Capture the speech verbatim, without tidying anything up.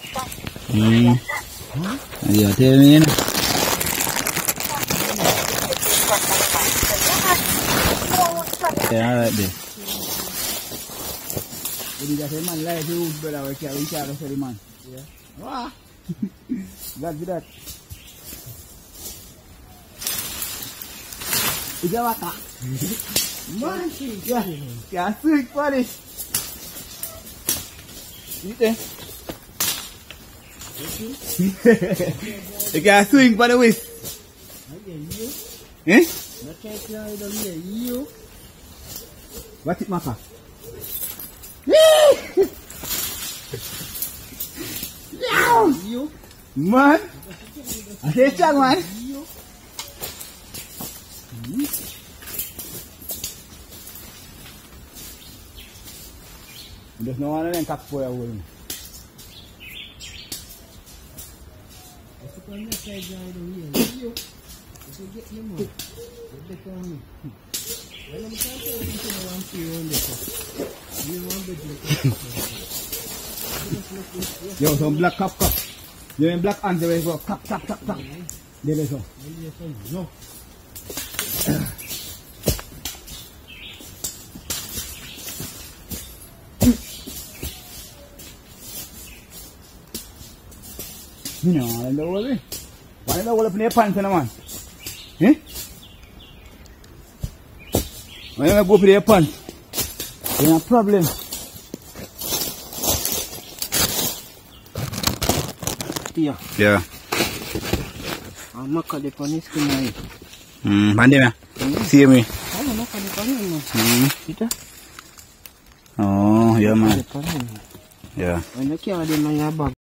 Hmm. Yeah, tell me. You know. Yeah, alright then. You just a man like you, brother, we can't reach out to the man. Yeah. Wow. Glad for that. Is that what? Man, yeah. Can't swing for this. You there? You can't swing for the whisk. Eh? What it matter? You man, I say strong man. There's no one in cap for a woman. Yo, some black cup cup. You in black hands, there go cup cup cup cup. There is so. No. You know, I don't know what it is. Why don't you open your pants, man? Eh? Why don't you go for your pants? There's no problem. Yeah. Yeah. I'm not going to put this in my head. Hmm, Bandi me? See me? I'm not going to put it in my head. Oh, yeah, man. Yeah. Yeah. I'm not going to put it in my bag.